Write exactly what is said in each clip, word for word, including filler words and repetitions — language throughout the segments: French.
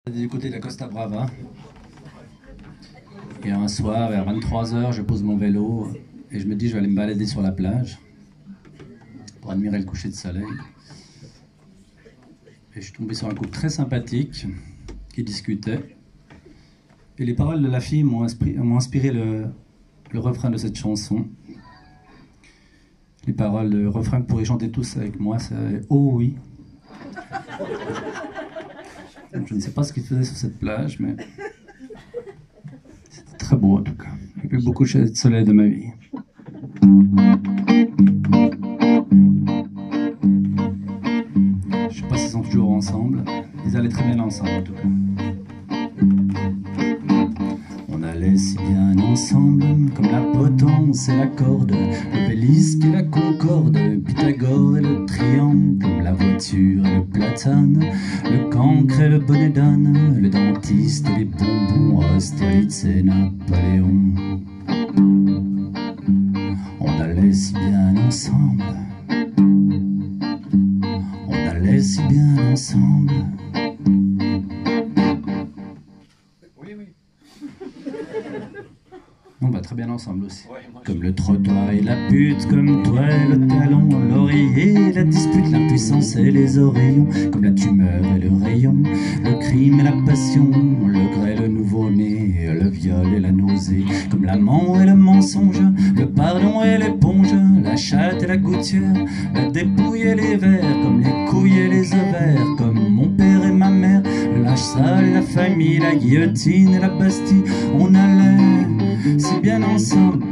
Du côté de la Costa Brava. Et un soir, vers vingt-trois heures, je pose mon vélo et je me dis je vais aller me balader sur la plage pour admirer le coucher de soleil. Et je suis tombé sur un couple très sympathique qui discutait. Et les paroles de la fille m'ont inspiré, m'ont inspiré le, le refrain de cette chanson. Les paroles, le refrain que vous pourrez chanter tous avec moi, c'est « Oh oui ». Je ne sais pas ce qu'il faisait sur cette plage, mais c'était très beau en tout cas. J'ai vu beaucoup de soleil de ma vie. Je ne sais pas s'ils sont toujours ensemble. Ils allaient très bien ensemble en tout cas. On allait si bien ensemble, comme la potence et la corde, l'obélisque et la concorde, Pythagore et le triangle, comme la voiture et le platane, le cancre et le bonnet d'âne, le dentiste et les bonbons, Austerlitz et Napoléon. On allait si bien ensemble, on allait si bien ensemble. On va très bien ensemble aussi. Ouais, comme le trottoir et la pute, comme toi et le talon, l'oreiller, la dispute, l'impuissance et les oreillons, comme la tumeur et le rayon, le crime et la passion, le grêle, le nouveau-né, le viol et la nausée, comme l'amant et le mensonge, le pardon et l'éponge, la chatte et la gouttière, la dépouille et les vers, comme les couilles et les ovaires, comme mon père et ma mère, le linge sale et la famille, la guillotine et la Bastille. On allait si bien ensemble,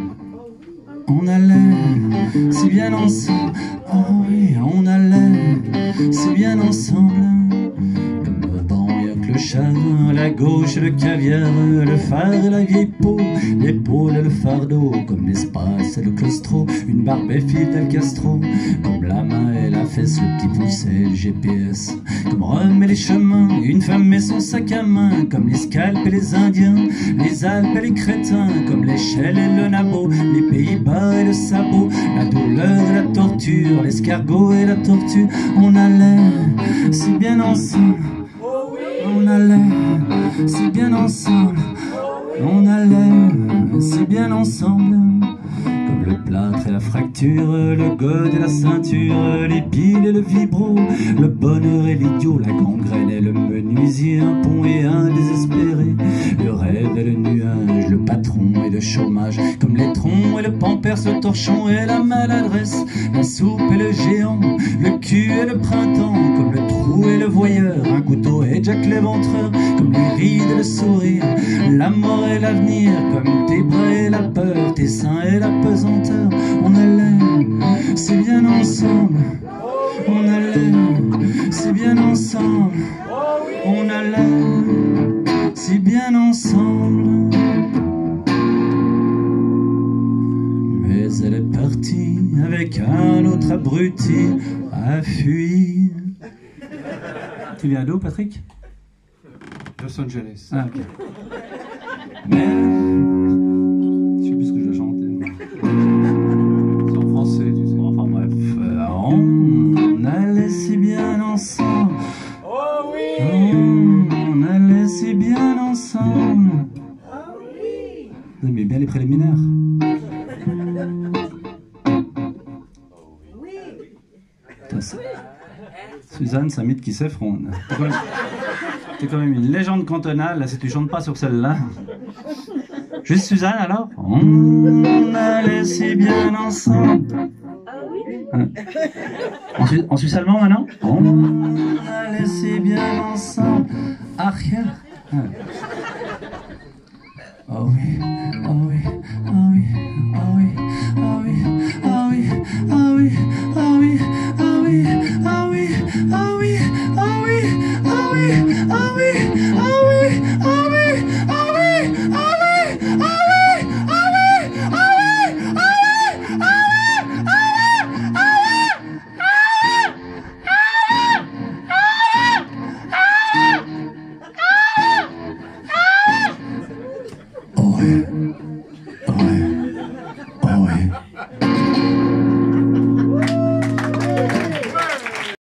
on allait si bien ensemble, oh oui, on allait si bien ensemble, comme le banc le chagrin, la gauche le caviar, le phare et la vieille peau, l'épaule et le fardeau, comme l'espace et le claustro, une barbe et Fidel Castro, comme la main et la fesse, le petit pouce et le G P S, comme Rome et les chemins, une femme et son sac à main, comme les scalpes et les Indiens, les Alpes et les crétins, comme l'échelle et le nabot, les Pays-Bas et le sabot, la douleur et la torture, l'escargot et la tortue. On allait si bien ensemble, on allait si bien ensemble, on allait si bien ensemble, comme le plâtre et la fracture, le gode et la ceinture, les piles et le vibro, le bonheur et l'idiot, la gangrène et le menuisier, un pont et un désespéré, le rêve et le nuage, le patron et le chômage, comme les troncs et le pampers, le torchon et la maladresse, la soupe et le géant, le cul et le printemps, comme le trou et le voyeur, un couteau et Jack l'éventreur, comme les rides et le sourire, la mort et l'avenir, comme tes bras et la peur, tes seins et la pesanteur. On allait si bien ensemble, on allait si bien ensemble, on allait si bien ensemble. Mais elle est partie avec un autre abruti à fuir. Tu viens d'où, Patrick? Los Angeles. Ah, ok. Mais je sais plus ce que je dois chanter. C'est en français, tu sais. Enfin bref, euh, on allait si bien ensemble. Oh oui! On allait si bien ensemble. Oh oui! Vous aimez bien les préliminaires? Oui! Suzanne, c'est un mythe qui s'effronte. T'es quand même une légende cantonale, là, si tu chantes pas sur celle-là. Juste Suzanne, alors? On allait si bien ensemble. Ah oui? Hein? En, Su en suisse allemand, maintenant? On allait si bien ensemble. Arrière. Hein? Oh oui.